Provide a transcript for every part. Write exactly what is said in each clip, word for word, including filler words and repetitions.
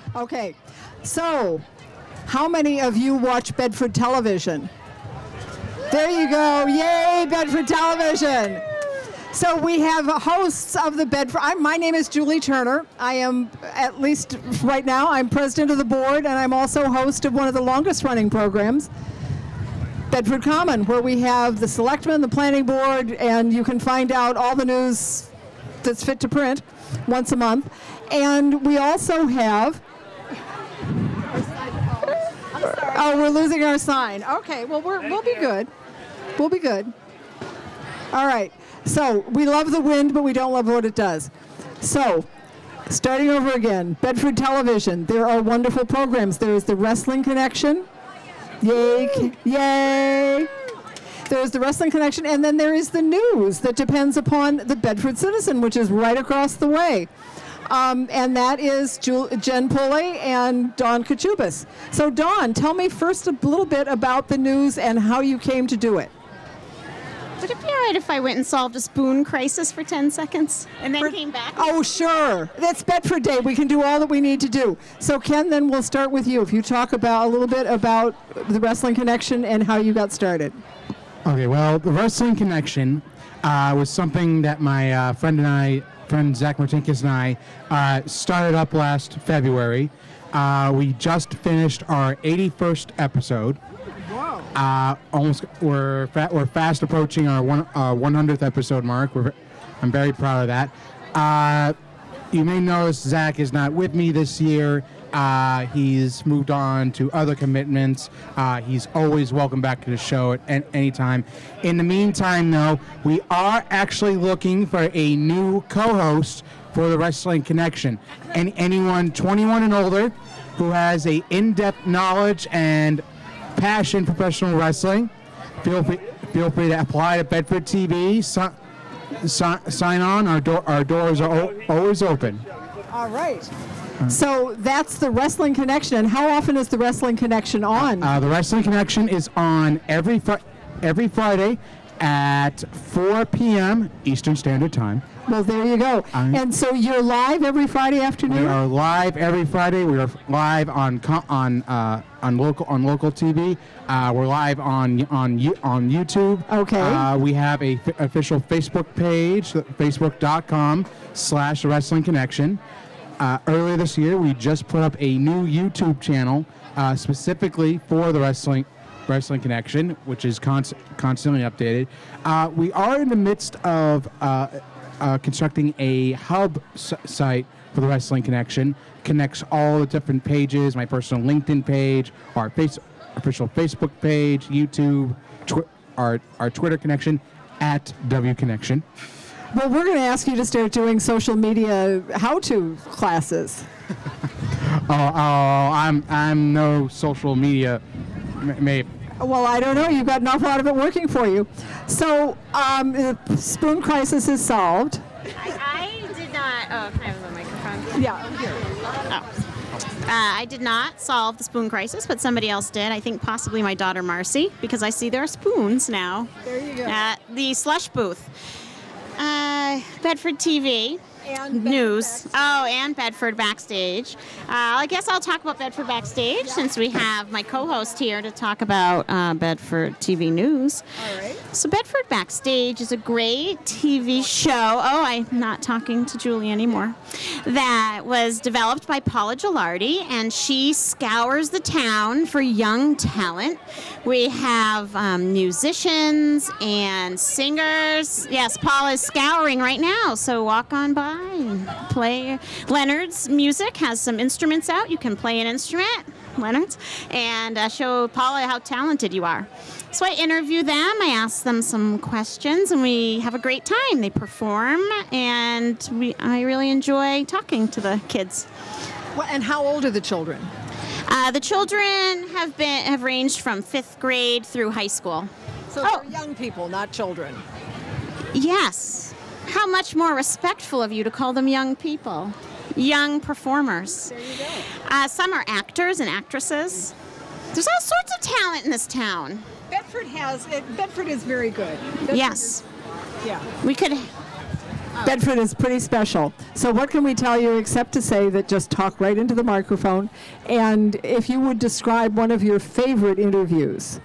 Okay, so how many of you watch Bedford Television? There you go. Yay, Bedford Television. So we have hosts of the Bedford. I'm, my name is Julie Turner. I am, at least right now, I'm president of the board, and I'm also host of one of the longest running programs, Bedford Common, where we have the selectmen, the planning board, and you can find out all the news that's fit to print once a month. And we also have, oh, we're losing our sign. Okay, well, we're, we'll be good. We'll be good. All right. So we love the wind, but we don't love what it does. So starting over again, Bedford Television. There are wonderful programs. There is the Wrestling Connection. Yay. Yay. There's the Wrestling Connection. And then there is the news that depends upon the Bedford Citizen, which is right across the way. Um, and that is Jul- Jen Pulley and Dawn Kachubis. So Dawn, tell me first a little bit about the news and how you came to do it. Would it be all right if I went and solved a spoon crisis for ten seconds and then for, came back? Oh, sure. That's Bedford Day. We can do all that we need to do. So, Ken, then we'll start with you. If you talk about a little bit about the Wrestling Connection and how you got started. Okay, well, the Wrestling Connection uh, was something that my uh, friend and I, friend Zach Martinkus and I, uh, started up last February. Uh, we just finished our eighty-first episode. Uh, almost, we're fa- we're fast approaching our one uh, one hundredth episode mark. We're, I'm very proud of that. Uh, you may notice Zach is not with me this year. Uh, he's moved on to other commitments. Uh, he's always welcome back to the show at an- any time. In the meantime, though, we are actually looking for a new co-host for the Wrestling Connection. And anyone twenty-one and older who has a in-depth knowledge and passion for professional wrestling, feel free, feel free to apply to Bedford T V. Si- si- sign on. Our, door, our doors are o- always open. All right. So that's the Wrestling Connection. And how often is the Wrestling Connection on? Uh, the Wrestling Connection is on every fr- every Friday at four p.m. Eastern Standard Time. Well, there you go. I'm- And so you're live every Friday afternoon? We are live every Friday. We are live on co- on uh, on local on local T V. Uh, we're live on on you- on YouTube. Okay. Uh, we have a f- official Facebook page, facebook.com slash Wrestling Connection. Uh, earlier this year, we just put up a new YouTube channel uh, specifically for the Wrestling Wrestling Connection, which is const- constantly updated. Uh, we are in the midst of uh, uh, constructing a hub s- site for the Wrestling Connection. Connects all the different pages, my personal LinkedIn page, our face- official Facebook page, YouTube, tw- our, our Twitter connection, at W Connection. Well, we're going to ask you to start doing social media how-to classes. oh, oh, I'm I'm no social media ma- ma- Well, I don't know. You've got an awful lot of it working for you. So, um, the spoon crisis is solved. I, I did not. Oh, can I have the microphone? Yeah. Here. Oh. Uh, I did not solve the spoon crisis, but somebody else did. I think possibly my daughter Marcy, because I see there are spoons now. There you go. At the slush booth. Uh, Bedford T V. And News. Oh, and Bedford Backstage. Uh, I guess I'll talk about Bedford Backstage since we have my co-host here to talk about uh, Bedford T V News. All right. So Bedford Backstage is a great T V show. Oh, I'm not talking to Julie anymore. That was developed by Paula Gilardi, and she scours the town for young talent. We have um, musicians and singers. Yes, Paula is scouring right now, so walk on by and play. Leonard's Music has some instruments out. You can play an instrument, Leonard's, and uh, show Paula how talented you are. So I interview them, I ask them some questions, and we have a great time. They perform, and we, I really enjoy talking to the kids. Well, and how old are the children? Uh, the children have been have ranged from fifth grade through high school. So Oh. they're young people, not children. Yes. How much more respectful of you to call them young people. Young performers. There you go. Uh, some are actors and actresses. There's all sorts of talent in this town. Bedford has, it, Bedford is very good. Bedford Yes. is- yeah. We could Bedford is pretty special. So what can we tell you except to say that just talk right into the microphone, and if you would describe one of your favorite interviews.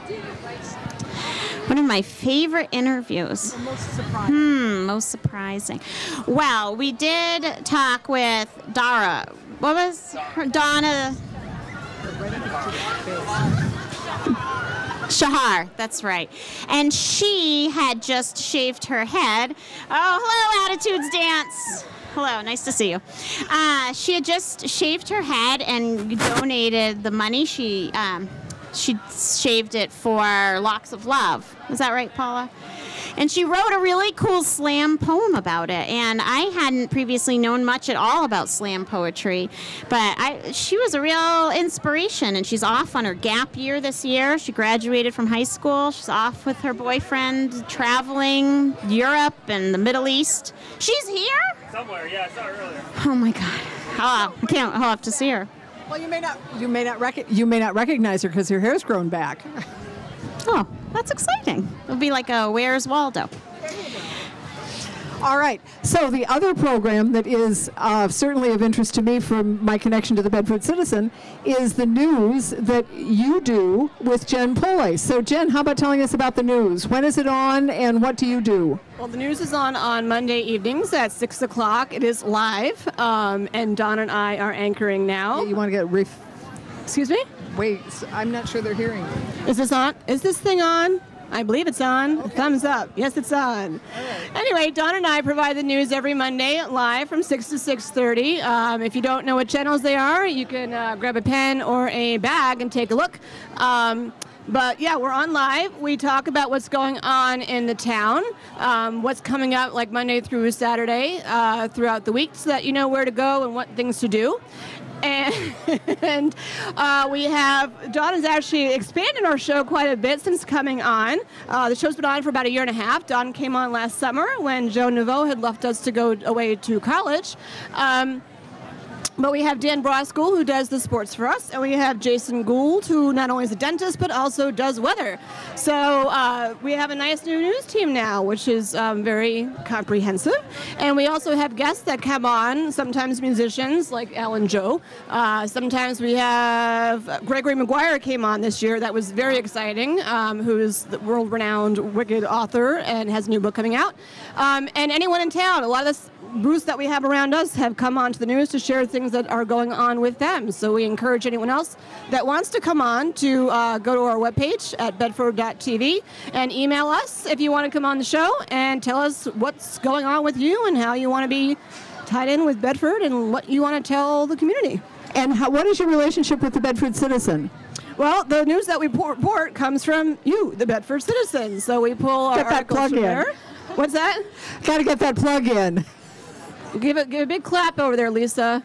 One of my favorite interviews. Most surprising. Hmm, most surprising. Well, we did talk with Dara. What was her? Donna Shahar, that's right. And she had just shaved her head. Oh, hello, Attitudes Dance. Hello, nice to see you. Uh, she had just shaved her head and donated the money. She um, she shaved it for Locks of Love. Is that right, Paula? And she wrote a really cool slam poem about it. And I hadn't previously known much at all about slam poetry, but I, she was a real inspiration. And she's off on her gap year this year. She graduated from high school. She's off with her boyfriend, traveling Europe and the Middle East. She's here? Somewhere, yeah, I saw her earlier. Oh my God. Oh, I can't. I'll have to see her. Well, you may not you may not rec- you may not recognize her because her hair's grown back. Oh, that's exciting. It'll be like a Where's Waldo? All right. So the other program that is uh, certainly of interest to me from my connection to the Bedford Citizen is the news that you do with Jen Pole. So Jen, how about telling us about the news? When is it on and what do you do? Well, the news is on on Monday evenings at six o'clock. It is live, um, and Don and I are anchoring now. Yeah, you want to get ref- Excuse me? Wait, I'm not sure they're hearing you. Is this on? Is this thing on? I believe it's on. Okay. Thumbs up. Yes, it's on. Right. Anyway, Don and I provide the news every Monday live from six to six thirty. Um, if you don't know what channels they are, you can uh, grab a pen or a bag and take a look. Um, But yeah, we're on live. We talk about what's going on in the town, um, what's coming up like Monday through Saturday uh, throughout the week so that you know where to go and what things to do. And, and uh, we have, Don has actually expanded our show quite a bit since coming on. Uh, the show's been on for about a year and a half. Don came on last summer when Joe Nouveau had left us to go away to college. Um, But we have Dan Broskell, who does the sports for us, and we have Jason Gould, who not only is a dentist, but also does weather. So uh, we have a nice new news team now, which is um, very comprehensive. And we also have guests that come on, sometimes musicians like Alan Joe. Uh, sometimes we have Gregory Maguire came on this year. That was very exciting, um, who is the world-renowned Wicked author and has a new book coming out. Um, and anyone in town, a lot of this booths that we have around us have come on to the news to share things that are going on with them. So we encourage anyone else that wants to come on to uh, go to our webpage at bedford dot t v and email us if you want to come on the show and tell us what's going on with you and how you want to be tied in with Bedford and what you want to tell the community. And how, what is your relationship with the Bedford Citizen? Well, the news that we report comes from you, the Bedford Citizen. So we pull our Get that articles plug from in. there. What's that? Got to get that plug in. Give it, give a big clap over there, Lisa.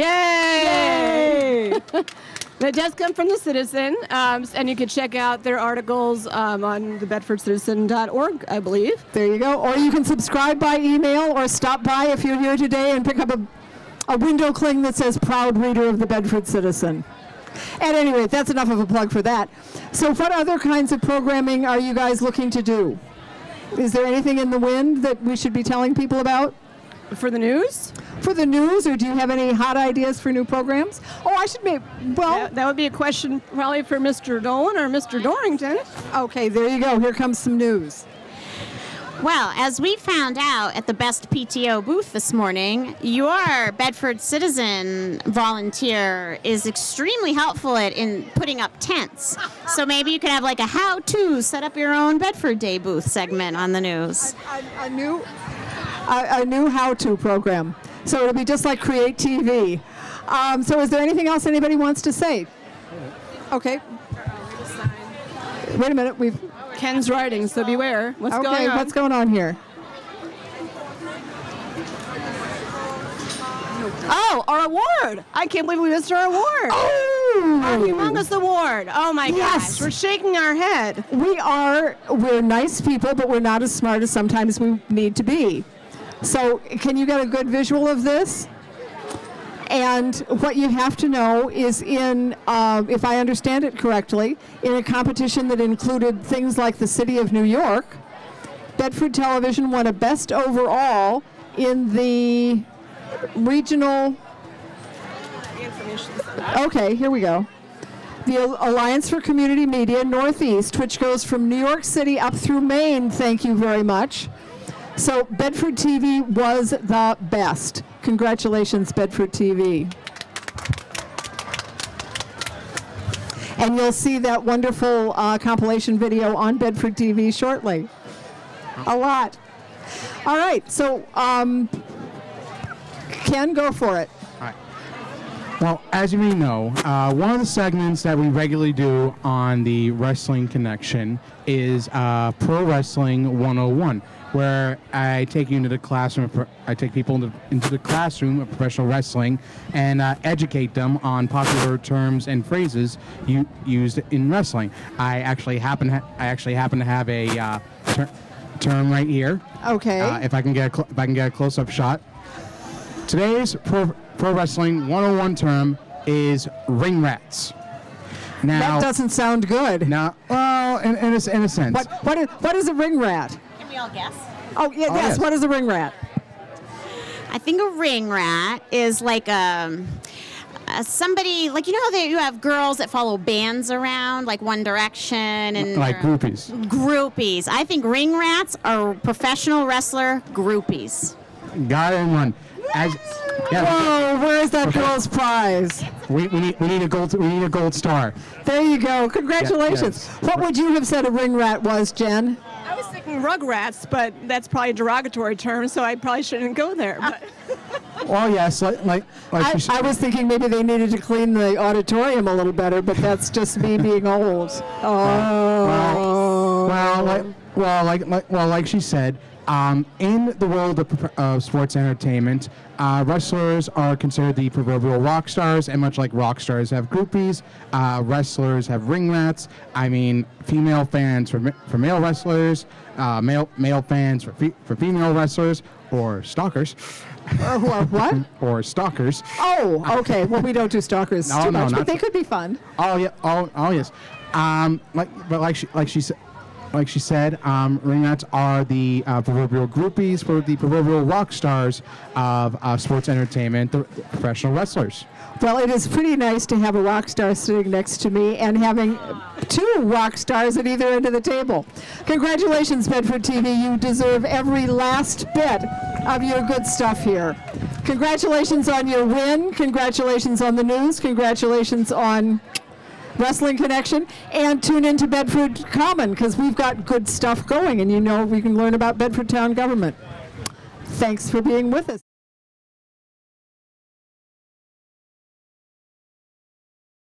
Yay! Yay! That does come from the Citizen, um, and you can check out their articles um, on the bedford citizen dot org, I believe. There you go. Or you can subscribe by email or stop by if you're here today and pick up a, a window cling that says proud reader of the Bedford Citizen. At any rate, that's enough of a plug for that. So what other kinds of programming are you guys looking to do? Is there anything in the wind that we should be telling people about? For the news? For the news, or do you have any hot ideas for new programs? Oh, I should maybe, well. That, that would be a question probably for Mister Dolan or Mister Dorrington. Okay, there you go. Here comes some news. Well, as we found out at the Best P T O booth this morning, your Bedford Citizen volunteer is extremely helpful at in putting up tents. So maybe you could have like a how-to set up your own Bedford Day booth segment on the news. A, a, a new, a, a new how-to program. So it'll be just like Create T V. Um, so is there anything else anybody wants to say? Okay. Wait a minute. We've. Ken's writing, so beware. What's okay, going on? What's going on here? Oh, our award! I can't believe we missed our award. Oh! Our humongous award. Oh my Yes. gosh, we're shaking our head. We are, we're nice people, but we're not as smart as sometimes we need to be. So can you get a good visual of this? And what you have to know is in, uh, if I understand it correctly, in a competition that included things like the City of New York, Bedford Television won a Best Overall in the regional. Okay, here we go. The Alliance for Community Media Northeast, which goes from New York City up through Maine. Thank you very much. So Bedford T V was the best. Congratulations, Bedford T V. And you'll see that wonderful uh, compilation video on Bedford T V shortly. A lot. All right, so um, Ken, go for it. All right. Well, as you may know, uh, one of the segments that we regularly do on the Wrestling Connection is uh, Pro Wrestling one oh one, where I take you into the classroom. Of, I take people into, into the classroom of professional wrestling and uh, educate them on popular terms and phrases u- used in wrestling. I actually happen ha- I actually happen to have a uh, ter- term right here. Okay. Uh, if I can get a cl- if I can get a close-up shot. Today's Pro, Pro Wrestling one oh one term is ring rats. Now, that doesn't sound good. Now, well, in, in, a, in a sense. What, what, is, what is a ring rat? Can we all guess? Oh, yeah, Oh, yes. yes. What is a ring rat? I think a ring rat is like a, a somebody, like, you know how they, you have girls that follow bands around, like One Direction and Like or- groupies. Groupies. I think ring rats are professional wrestler groupies. Got it and run. As, yeah, Whoa, where is that girl's prize? we, we need we need a gold we need a gold star. There you go. Congratulations. yes. What would you have said a ring rat was, Jen? I was thinking rugrats, but that's probably a derogatory term, so I probably shouldn't go there. But Oh yes, like like, like I, you s- I was thinking maybe they needed to clean the auditorium a little better, but that's just me being old. Oh. well like well like, like well like she said. Um, in the world of pro- uh, sports entertainment, uh, wrestlers are considered the proverbial rock stars, and much like rock stars have groupies, uh, wrestlers have ring rats. I mean, female fans for, ma- for male wrestlers, uh, male male fans for fe- for female wrestlers, or stalkers, Uh, wha- what? or stalkers. Oh, okay. Well, we don't do stalkers No, too no, much, not but they so- could be fun. Oh yeah. Oh oh yes. Um, like but like she like she said. Like she said, um, ring rats are the uh, proverbial groupies for the proverbial rock stars of uh, sports entertainment, the professional wrestlers. Well, it is pretty nice to have a rock star sitting next to me and having two rock stars at either end of the table. Congratulations, Bedford T V. You deserve every last bit of your good stuff here. Congratulations on your win. Congratulations on the news. Congratulations on Wrestling Connection, and tune into Bedford Common because we've got good stuff going, and you know we can learn about Bedford town government. Thanks for being with us.